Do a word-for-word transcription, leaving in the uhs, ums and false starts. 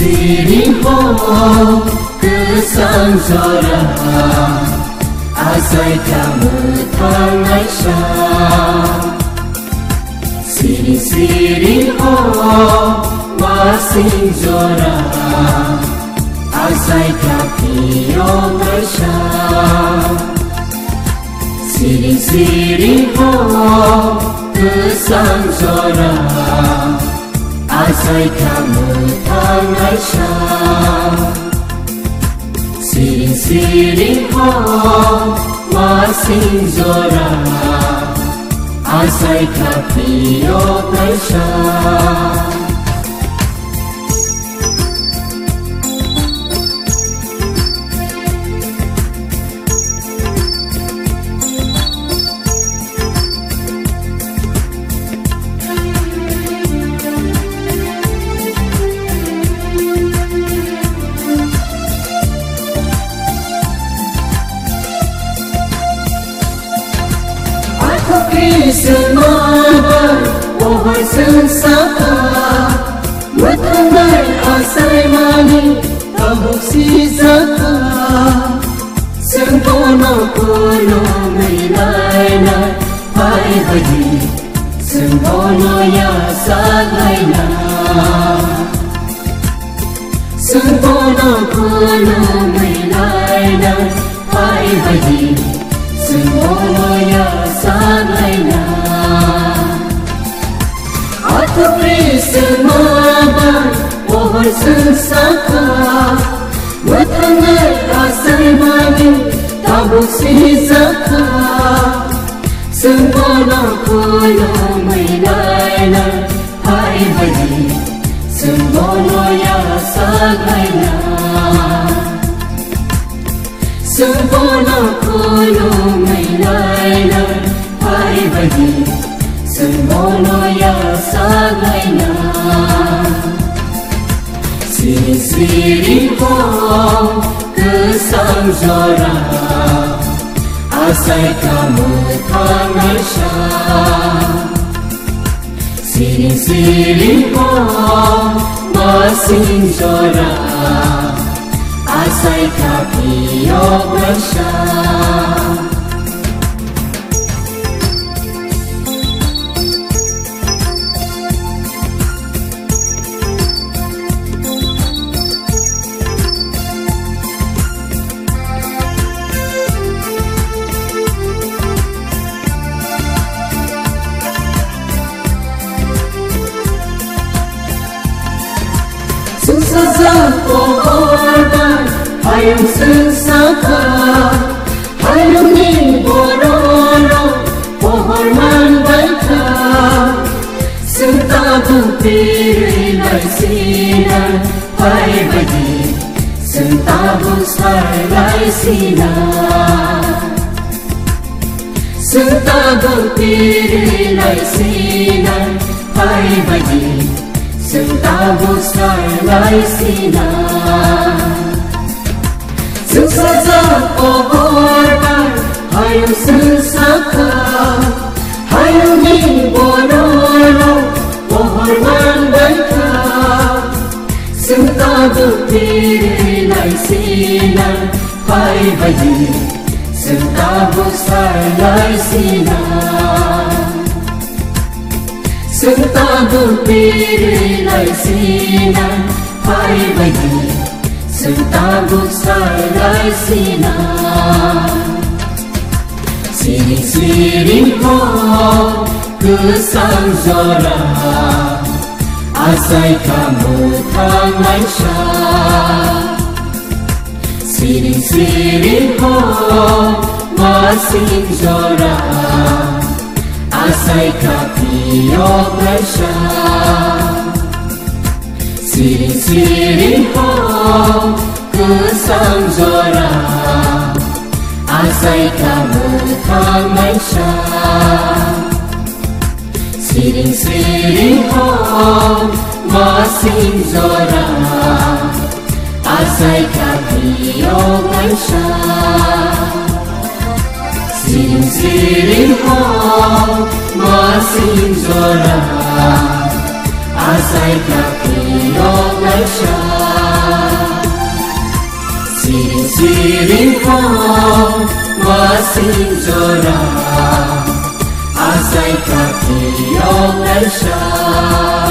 siring ho kesang zora azai kamu tangai sha siring siring ho masing zora azai kapio ngai sha siring siring ho kesang zora azai kamu tangai sha siring siring ho masing zora azai kapio ngai sha Semua pohon sensaka Matanggai asai mani tabuk si zaka Sempono kono menaina Pai bagi Sempono ya sagaina Sempono kono menaina Pai bagi Sempono ya sagaina Aku beri semaban pohon sensaka Matanggai asai mani tabuk si zaka Sempono kono menaina Pai bagi Sempono ya sagaina Sempono kono menaina Pai bagi Sempono ya sagaina Siring siring ho kesang zora Azai kamu tangai sha Siring siring ho masing zora Azai kapio ngai sha Sensasa pohon hayam sensaka hayam ni bororo pohon mandaika sentabu pilai sinar pai bagi sentabu salai sinar sentabu pilai sinar pai bagi Sentabu salai sinar Sensasa pohon hayam sensaka hayam ni bororo pohon mandaika Sentabu pilai sinar pai bagi Sentabu salai sinar Sentabu pilai sinar pai bagi Sentabu salai sinar Siring siring ho kesang zora Azai kamu tangai sha Siring siring ho masing zora Azai kapio ngai sha Siring siring ho kesang zora Azai kamu tangai sha Siring siring ho masing zora Azai kapio ngai sha Siring siring ho masing zora Azai kapio ngai sha Siriko masinjora asai kaki yong elsha